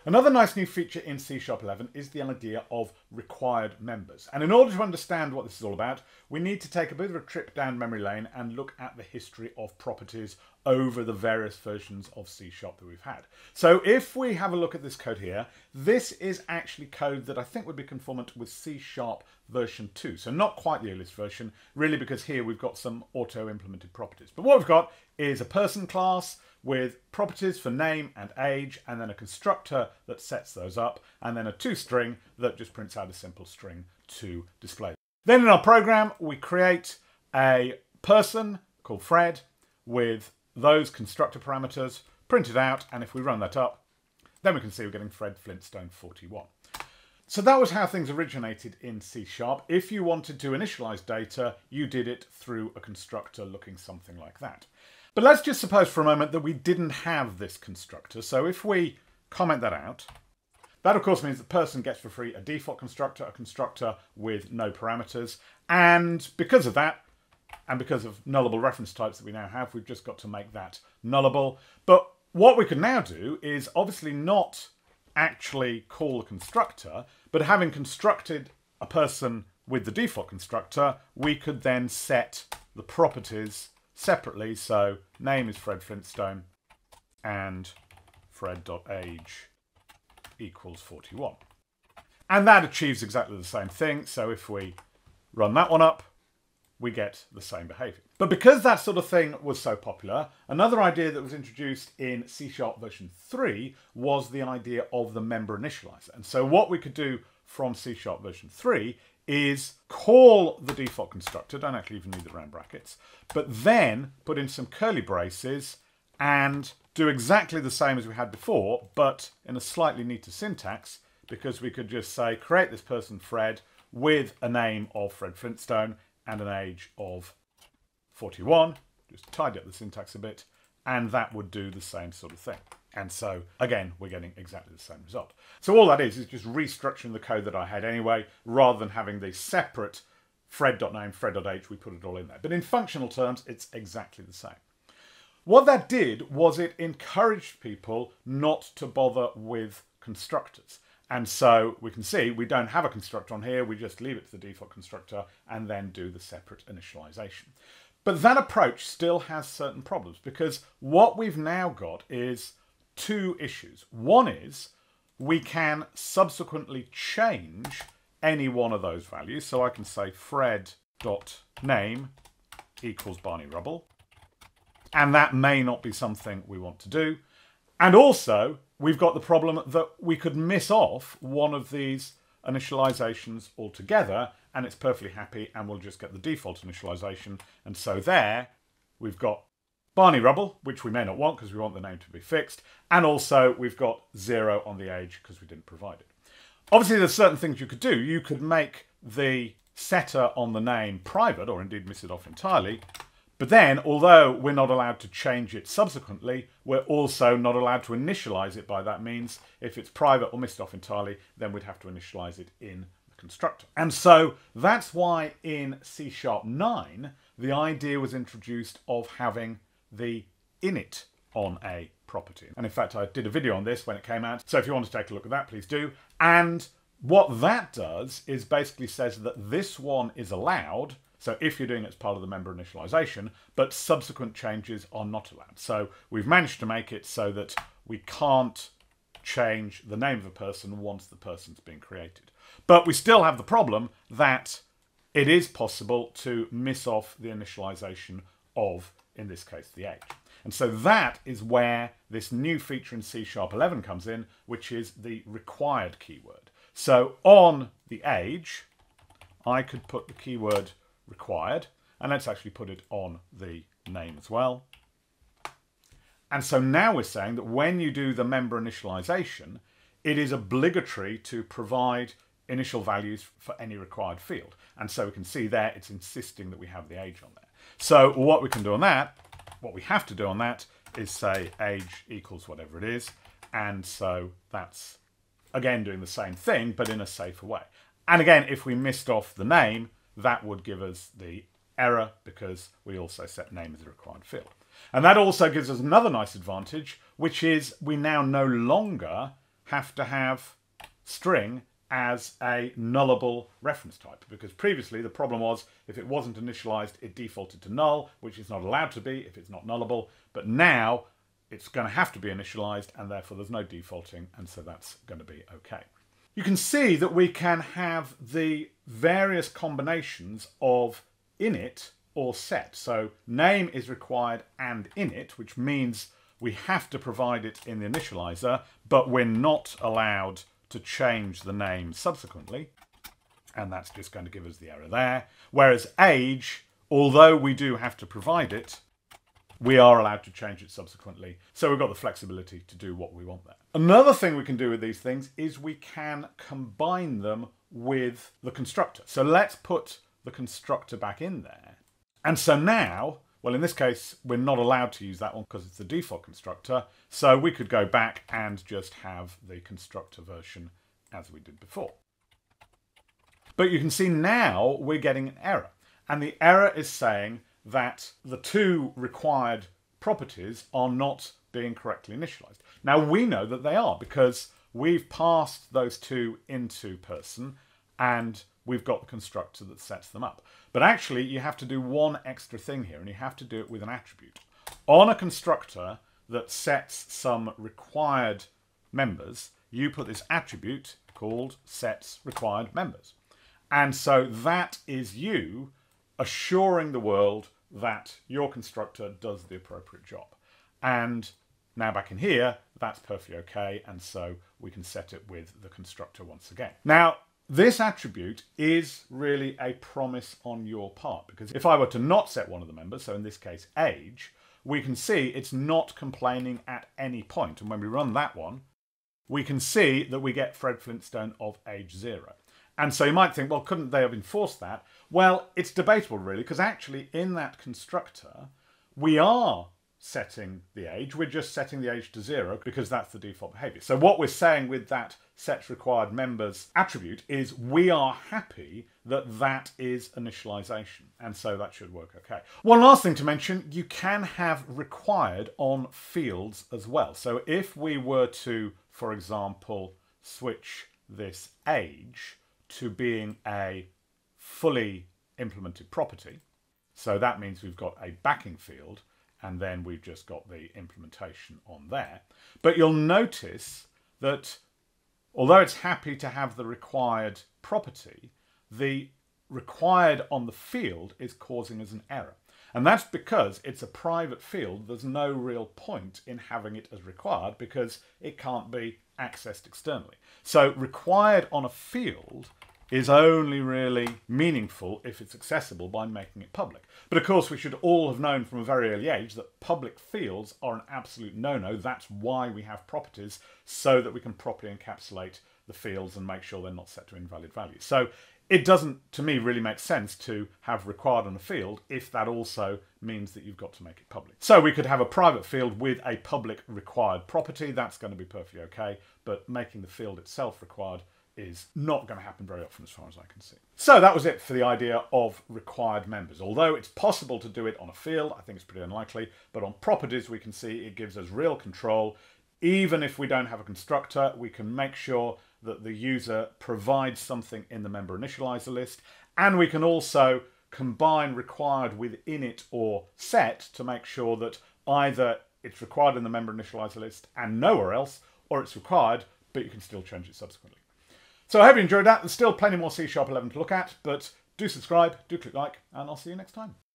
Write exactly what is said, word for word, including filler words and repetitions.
Another nice new feature in C sharp eleven is the idea of required members. And in order to understand what this is all about, we need to take a bit of a trip down memory lane and look at the history of properties over the various versions of C sharp that we've had. So if we have a look at this code here, this is actually code that I think would be conformant with C sharp version two. So not quite the earliest version, really, because here we've got some auto-implemented properties. But what we've got is a person class with properties for name and age, and then a constructor that sets those up, and then a toString that just prints out a simple string to display. Then in our program, we create a person called Fred with those constructor parameters printed out, and if we run that up, then we can see we're getting Fred Flintstone forty-one. So that was how things originated in C sharp. If you wanted to initialize data, you did it through a constructor looking something like that. But let's just suppose for a moment that we didn't have this constructor. So if we comment that out, that of course means the person gets for free a default constructor, a constructor with no parameters. And because of that, and because of nullable reference types that we now have, we've just got to make that nullable. But what we can now do is obviously not actually call a constructor, but having constructed a person with the default constructor, we could then set the properties separately. So name is Fred Flintstone and Fred.age equals forty-one. And that achieves exactly the same thing. So if we run that one up, we get the same behavior. But because that sort of thing was so popular, another idea that was introduced in C sharp version three was the idea of the member initializer. And so what we could do from C sharp version three is call the default constructor, don't actually even need the round brackets, but then put in some curly braces and do exactly the same as we had before, but in a slightly neater syntax, because we could just say, create this person Fred with a name of Fred Flintstone and an age of forty-one, just tidy up the syntax a bit, and that would do the same sort of thing. And so, again, we're getting exactly the same result. So all that is, is just restructuring the code that I had anyway, rather than having the separate Fred.name, Fred.age, we put it all in there. But in functional terms, it's exactly the same. What that did was it encouraged people not to bother with constructors. And so we can see we don't have a constructor on here, we just leave it to the default constructor and then do the separate initialization. But that approach still has certain problems, because what we've now got is two issues. One is we can subsequently change any one of those values. So I can say Fred.name equals Barney Rubble. And that may not be something we want to do. And also, we've got the problem that we could miss off one of these initializations altogether, and it's perfectly happy, and we'll just get the default initialization. And so there, we've got Barney Rubble, which we may not want because we want the name to be fixed, and also we've got zero on the age because we didn't provide it. Obviously, there's certain things you could do. You could make the setter on the name private, or indeed miss it off entirely. But then, although we're not allowed to change it subsequently, we're also not allowed to initialize it by that means. If it's private or missed off entirely, then we'd have to initialize it in the constructor. And so that's why in C sharp nine, the idea was introduced of having the init on a property. And in fact, I did a video on this when it came out. So if you want to take a look at that, please do. And what that does is basically says that this one is allowed. So if you're doing it as part of the member initialization, but subsequent changes are not allowed. So we've managed to make it so that we can't change the name of a person once the person's been created. But we still have the problem that it is possible to miss off the initialization of, in this case, the age. And so that is where this new feature in C sharp eleven comes in, which is the required keyword. So on the age, I could put the keyword required, and let's actually put it on the name as well. And so now we're saying that when you do the member initialization, it is obligatory to provide initial values for any required field. And so we can see there it's insisting that we have the age on there. So what we can do on that, what we have to do on that is say age equals whatever it is. And so that's again doing the same thing, but in a safer way. And again, if we missed off the name, that would give us the error because we also set name as the required field. And that also gives us another nice advantage, which is we now no longer have to have string as a nullable reference type, because previously the problem was if it wasn't initialized it defaulted to null, which it's not allowed to be if it's not nullable, but now it's going to have to be initialized and therefore there's no defaulting, and so that's going to be okay. You can see that we can have the various combinations of init or set. So name is required and init, which means we have to provide it in the initializer, but we're not allowed to change the name subsequently, and that's just going to give us the error there. Whereas age, although we do have to provide it, we are allowed to change it subsequently. So we've got the flexibility to do what we want there. Another thing we can do with these things is we can combine them with the constructor. So let's put the constructor back in there. And so now, well, in this case, we're not allowed to use that one because it's the default constructor. So we could go back and just have the constructor version as we did before. But you can see now we're getting an error. And the error is saying that the two required properties are not being correctly initialized. Now we know that they are because we've passed those two into person and we've got the constructor that sets them up. But actually you have to do one extra thing here, and you have to do it with an attribute. On a constructor that sets some required members, you put this attribute called SetsRequiredMembers. And so that is you assuring the world that your constructor does the appropriate job. And now back in here, that's perfectly okay, and so we can set it with the constructor once again. Now, this attribute is really a promise on your part, because if I were to not set one of the members, so in this case age, we can see it's not complaining at any point. And when we run that one, we can see that we get Fred Flintstone of age zero. And so you might think, well, couldn't they have enforced that? Well, it's debatable really, because actually in that constructor, we are setting the age. We're just setting the age to zero because that's the default behavior. So what we're saying with that SetsRequiredMembers attribute is we are happy that that is initialization. And so that should work okay. One last thing to mention, you can have required on fields as well. So if we were to, for example, switch this age to being a fully implemented property, so that means we've got a backing field and then we've just got the implementation on there. But you'll notice that although it's happy to have the required property, the required on the field is causing us an error. And that's because it's a private field. There's no real point in having it as required because it can't be accessed externally. So required on a field is only really meaningful if it's accessible by making it public. But of course we should all have known from a very early age that public fields are an absolute no-no. That's why we have properties, so that we can properly encapsulate the fields and make sure they're not set to invalid values. So it doesn't, to me, really make sense to have required on a field if that also means that you've got to make it public. So we could have a private field with a public required property. That's going to be perfectly okay, but making the field itself required is not going to happen very often as far as I can see. So that was it for the idea of required members. Although it's possible to do it on a field, I think it's pretty unlikely, but on properties we can see it gives us real control. Even if we don't have a constructor, we can make sure that the user provides something in the member initializer list, and we can also combine required with init or set to make sure that either it's required in the member initializer list and nowhere else, or it's required, but you can still change it subsequently. So I hope you enjoyed that. There's still plenty more C sharp eleven to look at, but do subscribe, do click like, and I'll see you next time.